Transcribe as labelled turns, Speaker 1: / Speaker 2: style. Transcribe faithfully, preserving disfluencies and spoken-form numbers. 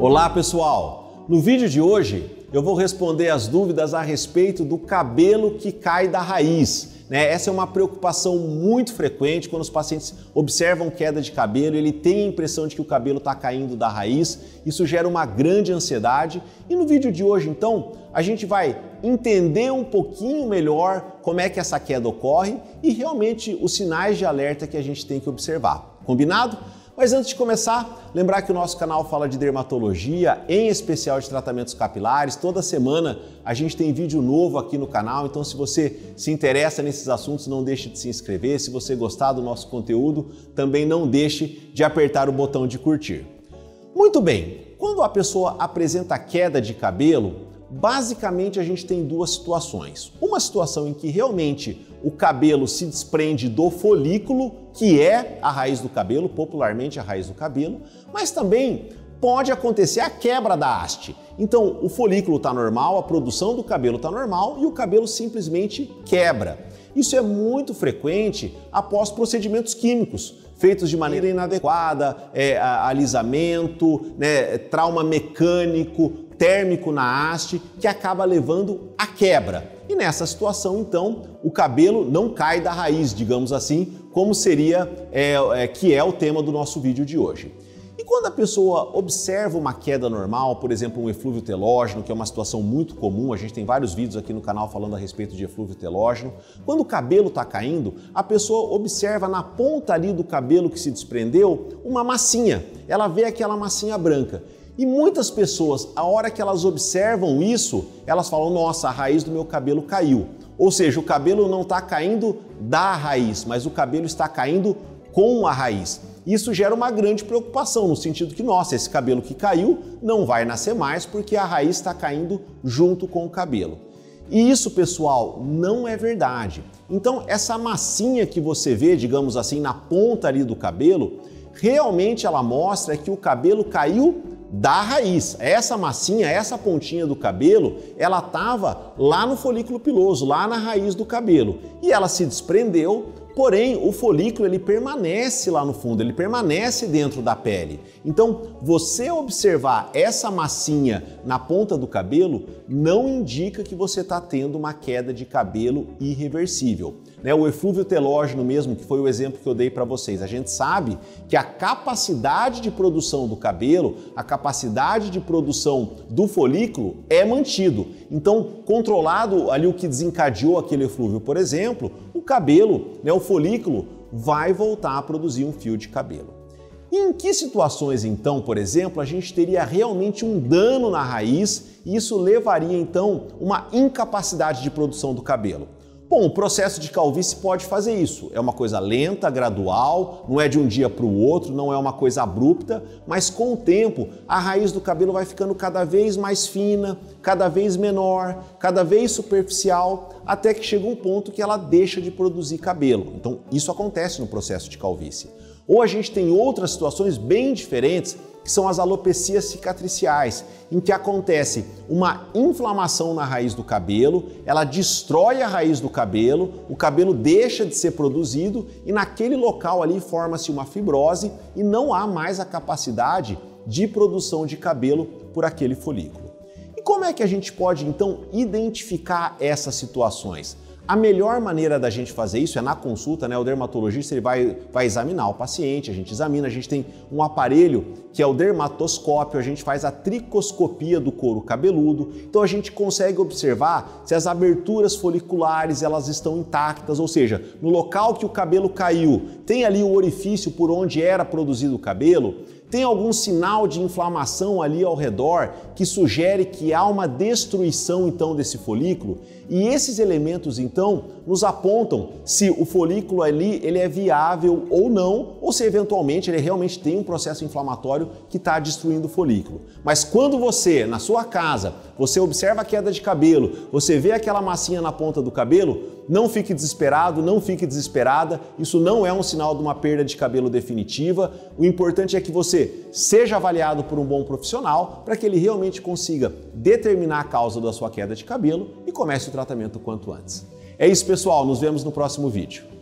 Speaker 1: Olá pessoal! No vídeo de hoje eu vou responder as dúvidas a respeito do cabelo que cai da raiz. Né? Essa é uma preocupação muito frequente quando os pacientes observam queda de cabelo, ele tem a impressão de que o cabelo está caindo da raiz, isso gera uma grande ansiedade e no vídeo de hoje então a gente vai entender um pouquinho melhor como é que essa queda ocorre e realmente os sinais de alerta que a gente tem que observar. Combinado? Mas antes de começar, lembrar que o nosso canal fala de dermatologia, em especial de tratamentos capilares. Toda semana a gente tem vídeo novo aqui no canal, então se você se interessa nesses assuntos, não deixe de se inscrever. Se você gostar do nosso conteúdo, também não deixe de apertar o botão de curtir. Muito bem, quando a pessoa apresenta queda de cabelo, basicamente a gente tem duas situações. Uma situação em que realmente o cabelo se desprende do folículo, que é a raiz do cabelo, popularmente a raiz do cabelo, mas também pode acontecer a quebra da haste. Então o folículo está normal, a produção do cabelo está normal e o cabelo simplesmente quebra. Isso é muito frequente após procedimentos químicos, feitos de maneira inadequada, é, alisamento, né, trauma mecânico, térmico na haste, que acaba levando à quebra. E nessa situação, então, o cabelo não cai da raiz, digamos assim, como seria, é, é, que é o tema do nosso vídeo de hoje. E quando a pessoa observa uma queda normal, por exemplo, um eflúvio telógeno, que é uma situação muito comum, a gente tem vários vídeos aqui no canal falando a respeito de eflúvio telógeno, quando o cabelo está caindo, a pessoa observa na ponta ali do cabelo que se desprendeu uma massinha, ela vê aquela massinha branca. E muitas pessoas, a hora que elas observam isso, elas falam, nossa, a raiz do meu cabelo caiu. Ou seja, o cabelo não está caindo da raiz, mas o cabelo está caindo com a raiz. Isso gera uma grande preocupação, no sentido que, nossa, esse cabelo que caiu não vai nascer mais porque a raiz está caindo junto com o cabelo. E isso, pessoal, não é verdade. Então, essa massinha que você vê, digamos assim, na ponta ali do cabelo, realmente ela mostra que o cabelo caiu da raiz. Essa massinha, essa pontinha do cabelo, ela estava lá no folículo piloso, lá na raiz do cabelo. E ela se desprendeu, porém o folículo ele permanece lá no fundo, ele permanece dentro da pele. Então, você observar essa massinha na ponta do cabelo não indica que você está tendo uma queda de cabelo irreversível. Né? O eflúvio telógeno mesmo, que foi o exemplo que eu dei para vocês, a gente sabe que a capacidade de produção do cabelo, a capacidade de produção do folículo é mantido. Então, controlado ali o que desencadeou aquele eflúvio, por exemplo, o cabelo, né, o folículo vai voltar a produzir um fio de cabelo. E em que situações, então, por exemplo, a gente teria realmente um dano na raiz e isso levaria, então, uma incapacidade de produção do cabelo? Bom, o processo de calvície pode fazer isso. É uma coisa lenta, gradual, não é de um dia para o outro, não é uma coisa abrupta, mas com o tempo a raiz do cabelo vai ficando cada vez mais fina, cada vez menor, cada vez superficial, até que chega um ponto que ela deixa de produzir cabelo. Então, isso acontece no processo de calvície. Ou a gente tem outras situações bem diferentes, que são as alopecias cicatriciais, em que acontece uma inflamação na raiz do cabelo, ela destrói a raiz do cabelo, o cabelo deixa de ser produzido e naquele local ali forma-se uma fibrose e não há mais a capacidade de produção de cabelo por aquele folículo. E como é que a gente pode então identificar essas situações? A melhor maneira da gente fazer isso é na consulta, né? O dermatologista ele vai, vai examinar o paciente, a gente examina, a gente tem um aparelho que é o dermatoscópio, a gente faz a tricoscopia do couro cabeludo, então a gente consegue observar se as aberturas foliculares elas estão intactas, ou seja, no local que o cabelo caiu, tem ali o orifício por onde era produzido o cabelo, tem algum sinal de inflamação ali ao redor que sugere que há uma destruição então desse folículo e esses elementos então nos apontam se o folículo ali ele é viável ou não ou se eventualmente ele realmente tem um processo inflamatório que está destruindo o folículo. Mas quando você, na sua casa, você observa a queda de cabelo, você vê aquela massinha na ponta do cabelo, não fique desesperado, não fique desesperada, isso não é um sinal de uma perda de cabelo definitiva. O importante é que você seja avaliado por um bom profissional para que ele realmente consiga determinar a causa da sua queda de cabelo e comece o tratamento o quanto antes. É isso, pessoal, nos vemos no próximo vídeo.